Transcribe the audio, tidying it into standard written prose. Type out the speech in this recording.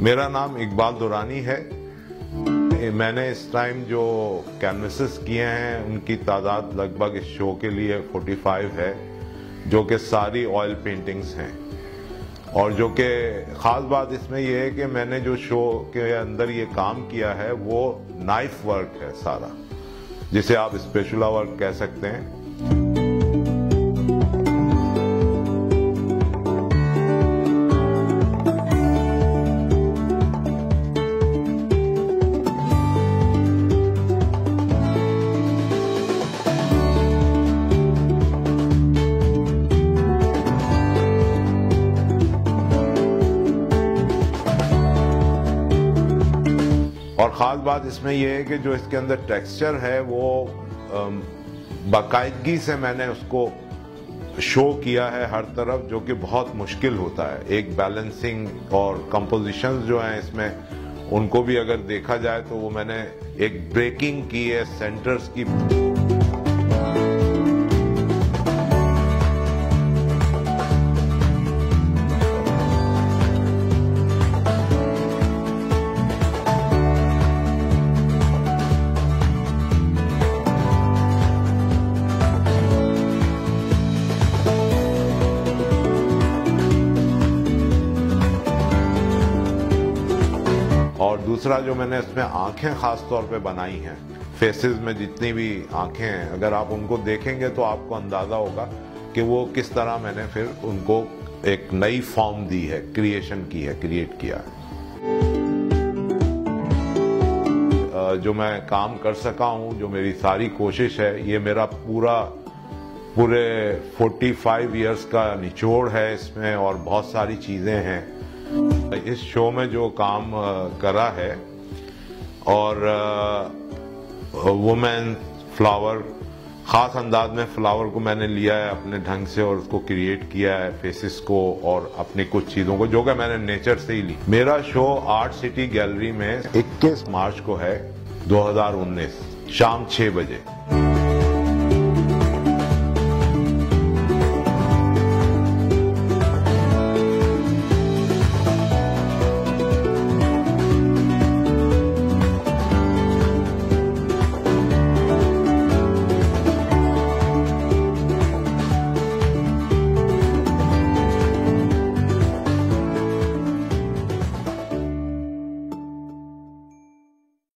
मेरा नाम इकबाल दुरानी है। मैंने इस टाइम जो कैनवसेस किए हैं उनकी तादाद लगभग इस शो के लिए 45 है, जो कि सारी ऑयल पेंटिंग्स हैं। और जो कि ख़ास बात इसमें यह है कि मैंने जो शो के अंदर ये काम किया है वो नाइफ वर्क है सारा, जिसे आप स्पेचुला वर्क कह सकते हैं। और ख़ास बात इसमें यह है कि जो इसके अंदर टेक्सचर है वो बाकायदगी से मैंने उसको शो किया है हर तरफ, जो कि बहुत मुश्किल होता है। एक बैलेंसिंग और कंपोजिशंस जो हैं इसमें, उनको भी अगर देखा जाए तो वो मैंने एक ब्रेकिंग की है सेंटर्स की। और दूसरा जो मैंने इसमें आंखें खास तौर पे बनाई हैं, फेसेस में जितनी भी आंखें हैं, अगर आप उनको देखेंगे तो आपको अंदाजा होगा कि वो किस तरह मैंने फिर उनको एक नई फॉर्म दी है, क्रिएट किया है। जो मैं काम कर सका हूं, जो मेरी सारी कोशिश है, ये मेरा पूरे 45 इयर्स का निचोड़ है इसमें, और बहुत सारी चीजें हैं इस शो में जो काम करा है। और वुमेन फ्लावर, खास अंदाज में फ्लावर को मैंने लिया है अपने ढंग से और उसको क्रिएट किया है, फेसेस को और अपनी कुछ चीजों को, जो कि मैंने नेचर से ही ली। मेरा शो आर्ट सिटी गैलरी में 21 मार्च को है 2019 शाम 6 बजे।